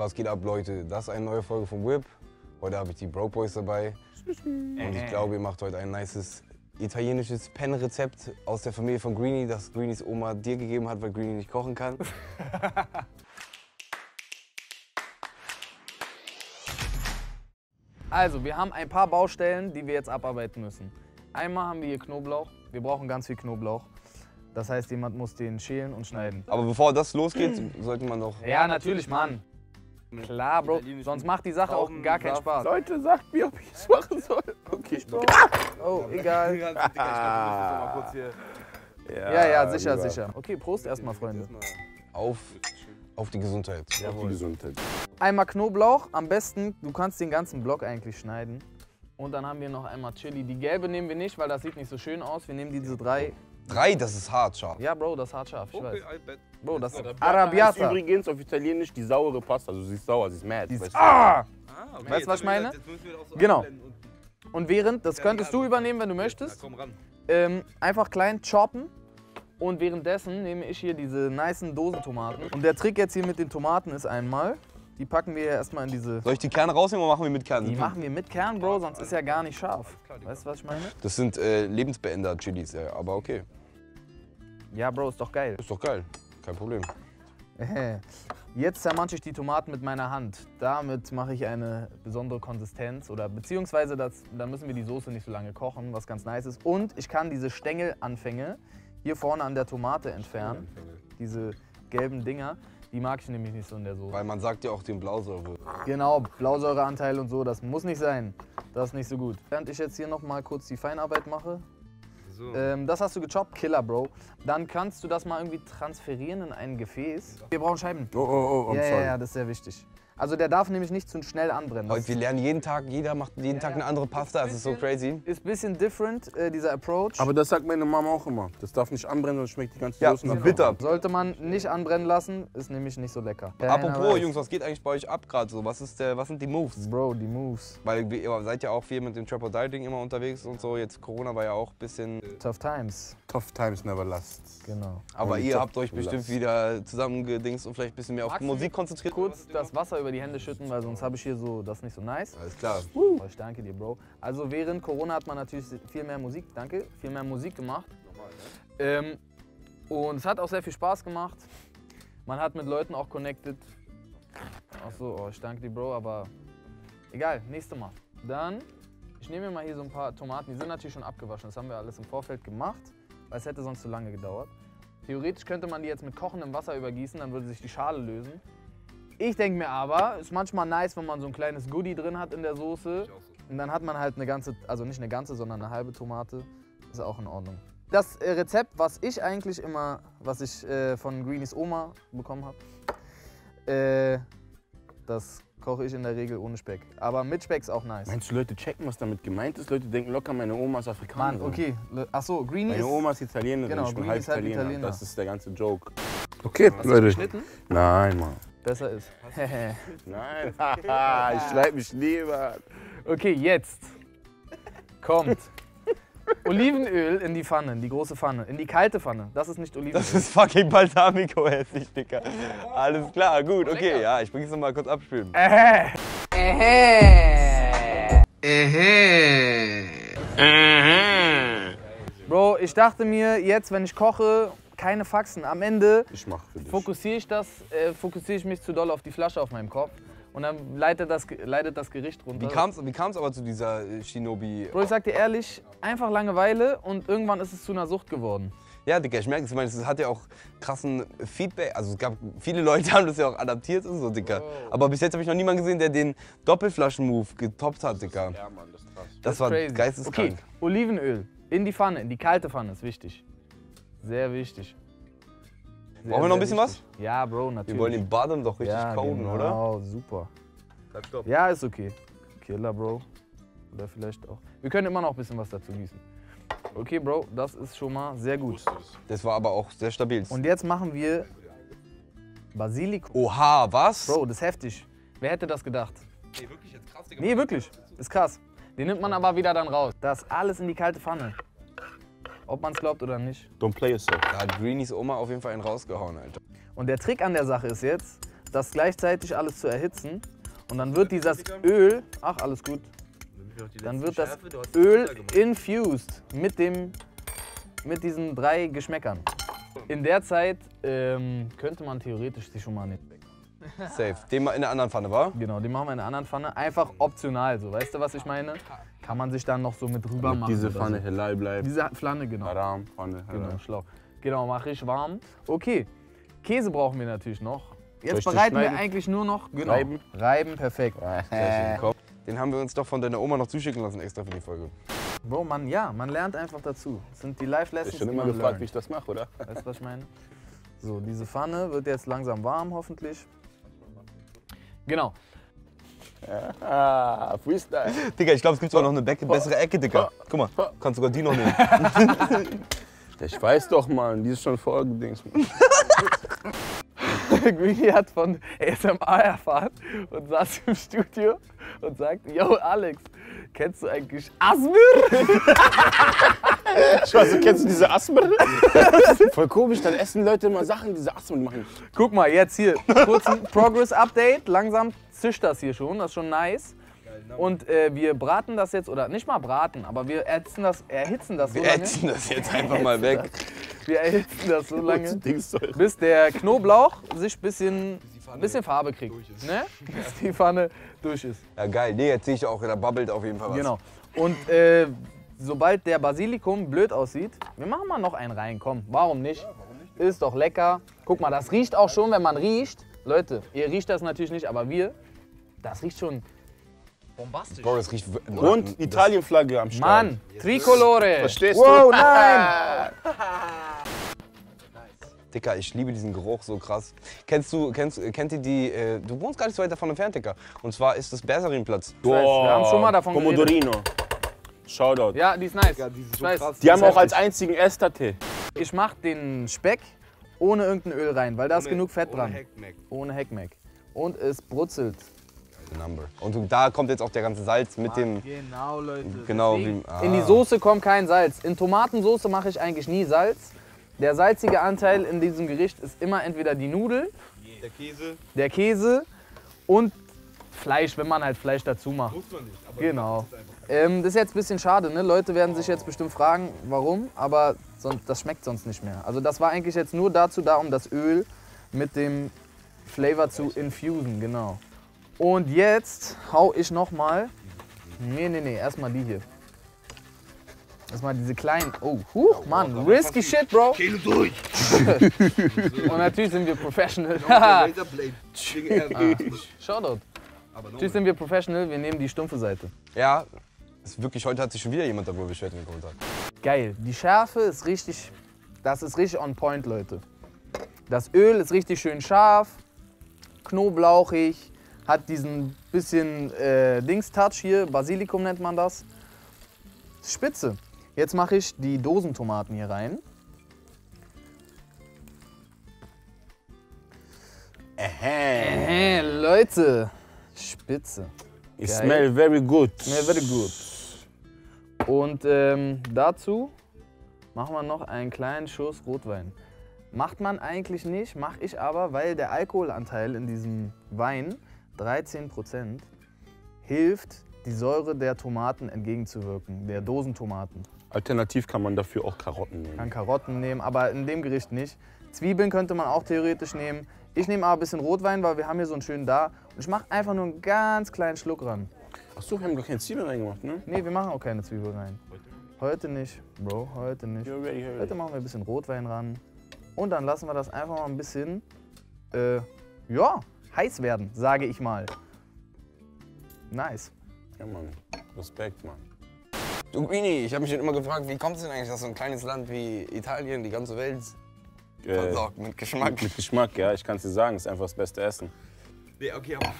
Was geht ab, Leute? Das ist eine neue Folge vom Whip. Heute habe ich die Broke Boys dabei. Und ich glaube, ihr macht heute ein nices italienisches Penne-Rezept aus der Familie von Greenie, das Greenies Oma dir gegeben hat, weil Greenie nicht kochen kann. Also, wir haben ein paar Baustellen, die wir jetzt abarbeiten müssen. Einmal haben wir hier Knoblauch. Wir brauchen ganz viel Knoblauch. Das heißt, jemand muss den schälen und schneiden. Aber bevor das losgeht, sollte man noch... Ja, natürlich, Mann. Klar, Bro. Sonst macht die Sache auch gar keinen Spaß. Leute, sagt mir, ob ich es machen soll. Okay, Bro. Oh, egal. Ja, sicher. Okay, Prost erstmal, Freunde. Auf die Gesundheit. Auf die Gesundheit. Einmal Knoblauch. Am besten, du kannst den ganzen Block eigentlich schneiden. Und dann haben wir noch einmal Chili. Die gelbe nehmen wir nicht, weil das sieht nicht so schön aus. Wir nehmen diese 3. 3, das ist hart scharf. Ja, Bro, das ist hart scharf, ich weiß. Bro, das ist Das ist Arrabbiata. übrigens auf Italienisch die saure Pasta. Also sie ist sauer, sie ist mad. Die ist, weißt du? okay, weißt du, was ich meine? Genau. Und während, das könntest du übernehmen, wenn du möchtest. Einfach klein choppen. Und währenddessen nehme ich hier diese nicen Dosentomaten. Und der Trick jetzt hier mit den Tomaten ist einmal, die packen wir erstmal in diese... Soll ich die Kerne rausnehmen oder machen wir mit Kern? Die machen wir mit Kern, Bro, sonst ist ja gar nicht scharf. Weißt du, was ich meine? Das sind Lebensbeender-Chilis, ja, aber okay. Ja, Bro, ist doch geil. Ist doch geil, kein Problem. Jetzt zermansche ich die Tomaten mit meiner Hand. Damit mache ich eine besondere Konsistenz oder beziehungsweise dann müssen wir die Soße nicht so lange kochen, was ganz nice ist. Und ich kann diese Stängelanfänge hier vorne an der Tomate entfernen. Diese gelben Dinger, die mag ich nämlich nicht so in der Soße. Weil man sagt ja auch den Blausäure. Genau, Blausäureanteil und so, das muss nicht sein. Das ist nicht so gut. Während ich jetzt hier noch mal kurz die Feinarbeit mache. So. Das hast du gechoppt, Killer, Bro. Dann kannst du das mal irgendwie transferieren in ein Gefäß. Wir brauchen Scheiben. Oh, Ja, das ist sehr wichtig. Also der darf nämlich nicht zu schnell anbrennen. Heute, wir lernen jeden Tag, jeder macht jeden Tag eine andere Pasta, das ist so crazy. Ist ein bisschen different, dieser Approach. Aber das sagt meine Mama auch immer. Das darf nicht anbrennen, sonst schmeckt die ganze Soße nach bitter. Sollte man nicht anbrennen lassen, ist nämlich nicht so lecker. Apropos, Jungs, was geht eigentlich bei euch ab gerade so? Was sind die Moves? Bro, die Moves. Weil ihr seid ja auch viel mit dem Trap or Die Ding immer unterwegs und so. Jetzt Corona war ja auch ein bisschen... Tough times. Tough times never last. Genau. Aber ihr habt euch bestimmt wieder zusammengedingst und vielleicht ein bisschen mehr auf Musik konzentriert. Kurz das Wasser über die Hände schütten, weil sonst habe ich hier so, das ist nicht so nice. Alles klar. Ich danke dir, Bro. Also während Corona hat man natürlich viel mehr Musik, viel mehr Musik gemacht. Und es hat auch sehr viel Spaß gemacht. Man hat mit Leuten auch connected. Achso, ich danke dir, Bro, aber egal, nächstes Mal. Dann, ich nehme mir mal hier so ein paar Tomaten, die sind natürlich schon abgewaschen. Das haben wir alles im Vorfeld gemacht, weil es hätte sonst zu lange gedauert. Theoretisch könnte man die jetzt mit kochendem Wasser übergießen, dann würde sich die Schale lösen. Ich denke mir aber, ist manchmal nice, wenn man so ein kleines Goodie drin hat in der Soße. Und dann hat man halt eine ganze, also nicht eine ganze, sondern eine halbe Tomate. Ist auch in Ordnung. Das Rezept, was ich von Greenies Oma bekommen habe, das koche ich in der Regel ohne Speck. Aber mit Speck ist auch nice. Meinst du, Leute checken, was damit gemeint ist? Leute denken locker, meine Oma ist Afrikanerin. Mann, okay. Achso, Greenie ist... Meine Oma ist Italienerin, genau, ich bin Greenie halb ist halt Italiener. Italiener. Das ist der ganze Joke. Okay, Hast du geschnitten? Nein, Mann. Besser ist. Nein, ich schreibe mich lieber. Okay, jetzt kommt Olivenöl in die Pfanne, in die große Pfanne, in die kalte Pfanne. Das ist nicht Olivenöl. Das ist fucking Balsamico, hässlich, Dicker. Alles klar, gut, okay, ja, ich bring's noch mal kurz abspülen. Bro, ich dachte mir jetzt, wenn ich koche, keine Faxen. Am Ende fokussiere ich mich zu doll auf die Flasche auf meinem Kopf und dann leitet das Gericht runter. Wie kam's aber zu dieser Shinobi? Bro, ich sag dir ehrlich, einfach Langeweile und irgendwann ist es zu einer Sucht geworden. Ja, Digga, ich merke es, es hat ja auch krassen Feedback, also es gab, viele Leute haben das ja auch adaptiert und so, Digga. Oh. Aber bis jetzt habe ich noch niemanden gesehen, der den Doppelflaschen-Move getoppt hat, Digga. Ja, Mann, das ist krass. Das war crazy. Geisteskrank. Okay, Olivenöl in die Pfanne, in die kalte Pfanne ist wichtig. Sehr wichtig. Brauchen wir noch ein bisschen was? Ja, Bro, natürlich. Wir wollen den Bottom doch richtig coden, genau, oder? Genau, super. Bleib stopp. Ja, ist okay. Killer, Bro. Oder vielleicht auch. Wir können immer noch ein bisschen was dazu gießen. Okay, Bro, das ist schon mal sehr gut. Das war aber auch sehr stabil. Und jetzt machen wir Basilikum. Oha, was? Bro, das ist heftig. Wer hätte das gedacht? Nee, wirklich jetzt krass, Digga. Nee, wirklich. Ist krass. Den nimmt man aber wieder dann raus. Das alles in die kalte Pfanne. Ob man es glaubt oder nicht. Don't play yourself. Da hat Greenies Oma auf jeden Fall einen rausgehauen, Alter. Und der Trick an der Sache ist jetzt, das gleichzeitig alles zu erhitzen. Und dann wird dieses Öl, ach alles gut, dann wird das Öl infused mit diesen 3 Geschmäckern. In der Zeit könnte man theoretisch sich schon mal nicht weg. Safe. Den mal in der anderen Pfanne, wa? Genau, den machen wir in einer anderen Pfanne. Einfach optional, so. Weißt du, was ich meine? Kann man sich dann noch so mit rüber machen. Diese oder Pfanne so. halal bleibt. Diese Pfanne, genau. Haram, Pfanne, halal. Genau, schlau. Genau, mache ich warm. Okay, Käse brauchen wir natürlich noch. Soll Jetzt ich den bereiten wir schneiden? eigentlich nur noch genau, Reiben? Reiben, perfekt. Den haben wir uns doch von deiner Oma noch zuschicken lassen, extra für die Folge. Bro, man lernt einfach dazu. Das sind die Life-Lessons, Ich schon die immer man gefragt, lernt. wie ich das mache, oder? Weißt du, was ich meine? So, diese Pfanne wird jetzt langsam warm, hoffentlich. Genau. Ah, Freestyle. Digga, ich glaube, es gibt sogar noch eine bessere Ecke, Digga. Guck mal, kannst sogar die noch nehmen. Ich weiß doch, Mann, die ist schon vorgedings. Greeny hat von ASMR erfahren und saß im Studio und sagte, yo Alex, kennst du eigentlich Asmir? Scheiße, kennst du diese Asmer? Voll komisch, dann essen Leute immer Sachen, diese Asmer machen. Guck mal, jetzt hier, kurz ein Progress-Update. Langsam zischt das hier schon, das ist schon nice. Und wir braten das jetzt, oder nicht mal braten, aber wir erhitzen das so Wir lange. ätzen das jetzt einfach mal weg. Wir erhitzen das so lange, Dingszeug. bis der Knoblauch sich ein bisschen Farbe kriegt. Ne? Bis die Pfanne durch ist. Ja geil, nee, jetzt sehe ich auch, da babbelt auf jeden Fall was. Genau. Und sobald der Basilikum blöd aussieht, wir machen mal noch einen rein, komm, warum nicht? Ist doch lecker. Guck mal, das riecht auch schon, wenn man riecht. Leute, ihr riecht das natürlich nicht, aber das riecht schon bombastisch. Bro, das riecht... Und Italienflagge am Start. Mann, Tricolore. Verstehst wow, du? nein. Dicker, ich liebe diesen Geruch so krass. Kennt ihr die, du wohnst gar nicht so weit davon entfernt, Dicker. Und zwar ist das Bersarinplatz. Wir haben schon mal davon Pomodorino. Shoutout. Ja, die ist nice. Ich weiß. Die haben auch als einzigen Ester-Tee. Ich mach den Speck ohne irgendein Öl rein, weil da ist genug Fett dran. Ohne Heckmeck. Und es brutzelt. Und da kommt jetzt auch der ganze Salz mit dem... Genau, Leute. Genau Deswegen, wie... in die Soße kommt kein Salz. In Tomatensoße mache ich eigentlich nie Salz. Der salzige Anteil in diesem Gericht ist immer entweder die Nudel, der Käse und Fleisch, wenn man halt Fleisch dazu macht. Muss man nicht. Aber genau. Das ist jetzt ein bisschen schade, ne? Leute werden sich jetzt bestimmt fragen, warum, aber das schmeckt sonst nicht mehr. Also das war eigentlich jetzt nur dazu da, um das Öl mit dem Flavor zu infusen, genau. Und jetzt hau ich noch mal, nee, erstmal die hier. Erstmal diese kleinen, oh, Mann, risky shit, Bro. durch. Und natürlich sind wir professional. Shoutout. Natürlich sind wir professional, wir nehmen die stumpfe Seite. Ja, ist wirklich, heute hat sich schon wieder jemand darüber beschwert in den Kommentaren. Geil, die Schärfe ist richtig, das ist richtig on point, Leute. Das Öl ist richtig schön scharf, knoblauchig, hat diesen bisschen Dings-Touch hier, Basilikum nennt man das. Spitze. Jetzt mache ich die Dosentomaten hier rein. Leute, spitze. It smell very good. Smell very good. Und dazu machen wir noch einen kleinen Schuss Rotwein. Macht man eigentlich nicht, mache ich aber, weil der Alkoholanteil in diesem Wein, 13%, hilft, die Säure der Tomaten entgegenzuwirken, der Dosentomaten. Alternativ kann man dafür auch Karotten nehmen. Kann Karotten nehmen, aber in dem Gericht nicht. Zwiebeln könnte man auch theoretisch nehmen. Ich nehme aber ein bisschen Rotwein, weil wir haben hier so einen schönen da. Und ich mache einfach nur einen ganz kleinen Schluck ran. Achso, wir haben gar keine Zwiebeln reingemacht, ne? Nee, wir machen auch keine Zwiebel rein. Heute nicht, Bro, heute nicht. Heute machen wir ein bisschen Rotwein ran. Und dann lassen wir das einfach mal ein bisschen, ja, heiß werden, sage ich mal. Nice. Ja, Mann. Respekt, Mann. Du, Greeny, ich habe mich schon immer gefragt, wie kommt es denn eigentlich, dass so ein kleines Land wie Italien die ganze Welt versorgt mit Geschmack? Mit Geschmack, ja. Ich kann es dir sagen, ist einfach das beste Essen. Nee, okay, aber...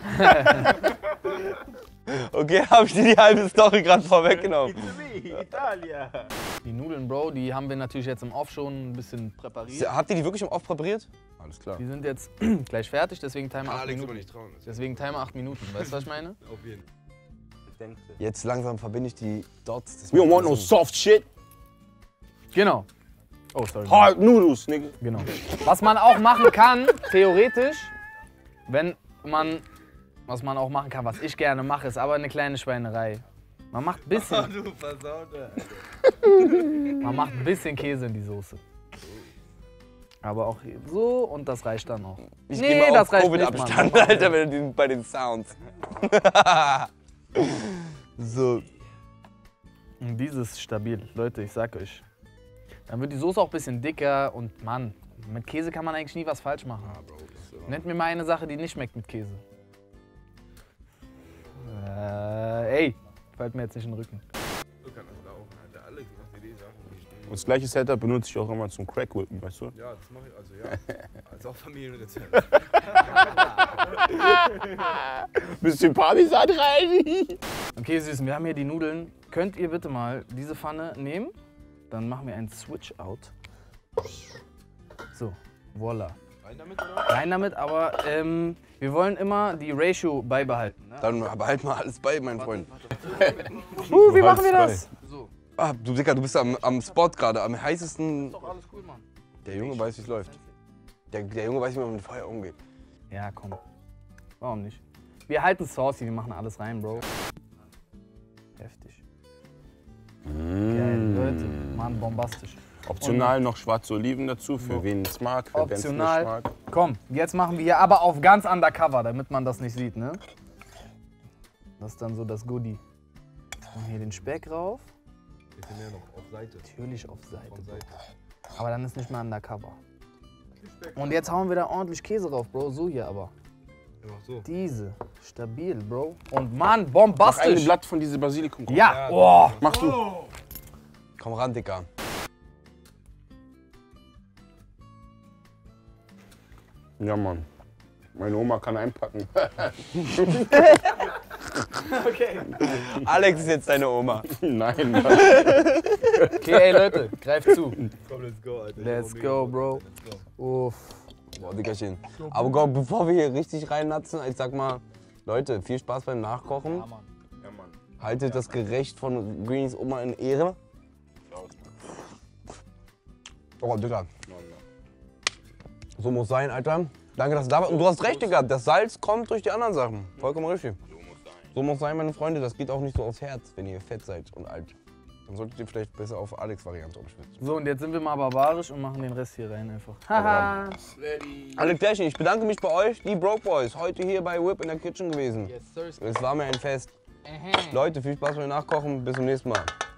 Okay, habe ich dir die halbe Story gerade vorweggenommen. Italia. Die Nudeln, Bro, die haben wir natürlich jetzt im Off schon ein bisschen präpariert. Habt ihr die wirklich im Off präpariert? Alles klar. Die sind jetzt gleich fertig, deswegen Timer 8 Alex Minuten. aber nicht trauen. Deswegen Timer 8 Minuten, weißt du, was ich meine? Auf jeden Fall. Jetzt langsam verbinde ich die Dots. We don't want no soft shit. Genau. Oh, sorry. Hard noodles, nigga. Genau. Was man auch machen kann, theoretisch, wenn man, was man auch machen kann, was ich gerne mache, ist aber eine kleine Schweinerei. Man macht ein bisschen, Du Versaute, man macht ein bisschen Käse in die Soße. Aber auch hier so und das reicht dann auch. Ich Nee, geh mal das auf reicht Covid-Abstand, nicht, Mann. Alter, bei den Sounds. So. Und dieses ist stabil, Leute, ich sag euch. Dann wird die Soße auch ein bisschen dicker und Mann, mit Käse kann man eigentlich nie was falsch machen. Nennt mir mal eine Sache, die nicht schmeckt mit Käse. Ey, fällt mir jetzt nicht in den Rücken. Du kannst das laufen, Alter. Alex macht dir die Sachen nicht. Und das gleiche Setup benutze ich auch immer zum Crack-Whippen, weißt du? Ja, das mache ich, also ja. Als auch Familienrezept. Bisschen Parmesan rein. Okay, Süßen, wir haben hier die Nudeln. Könnt ihr bitte mal diese Pfanne nehmen? Dann machen wir einen Switch-Out. So, voila. Rein damit, oder? Rein damit, aber wir wollen immer die Ratio beibehalten. Ne? Dann behalt mal alles bei, mein Freund. Wie machen wir das? So. Ah, du Dicker, du bist am Spot gerade, am heißesten. Doch, alles cool, Mann. Der Junge weiß, wie es läuft. Der Junge weiß, wie man mit Feuer umgeht. Ja, komm. Warum nicht? Wir halten saucy, wir machen alles rein, Bro. Heftig. Geil, Leute. Mann, bombastisch. Optional noch schwarze Oliven dazu, für wen es mag, für wen es nicht Optional. mag. Komm, jetzt machen wir hier aber auf ganz undercover, damit man das nicht sieht, ne? Das ist dann so das Goodie. Machen hier den Speck rauf. Bisschen mehr noch, auf Seite. Natürlich auf Seite. Von Seite. Aber dann ist nicht mehr undercover. Und jetzt hauen wir da ordentlich Käse drauf, Bro. So hier aber. Einfach so. Diese. Stabil, Bro. Und Mann, Mach ein bombastisch. Blatt von diesem Basilikum. Ja, oh. Mach du. Komm ran, Dicker. Ja, Mann. Meine Oma kann einpacken. Okay. Alex ist jetzt deine Oma. Nein, Mann. Okay, ey Leute, greift zu. Komm, let's go, Alter. Let's go, Bro. Let's go. Uff. Boah, Dickerchen. Aber Gott, bevor wir hier richtig reinnatzen, ich sag mal, Leute, viel Spaß beim Nachkochen. Ja, Mann. Haltet das Gericht von Greenies Oma in Ehre. Oh, Digga. So muss sein, Alter. Danke, dass du da warst. Und du hast recht, Digga. Das Salz kommt durch die anderen Sachen. Vollkommen richtig. So muss sein, meine Freunde. Das geht auch nicht so aufs Herz, wenn ihr fett seid und alt. Dann solltet ihr vielleicht besser auf Alex-Variante umschwitzen. So, und jetzt sind wir mal barbarisch und machen den Rest hier rein einfach. Haha. Alle Klärchen, ich bedanke mich bei euch, die Broke Boys. Heute hier bei Whip in der Kitchen gewesen. Es war mir ein Fest. Leute, viel Spaß beim Nachkochen. Bis zum nächsten Mal.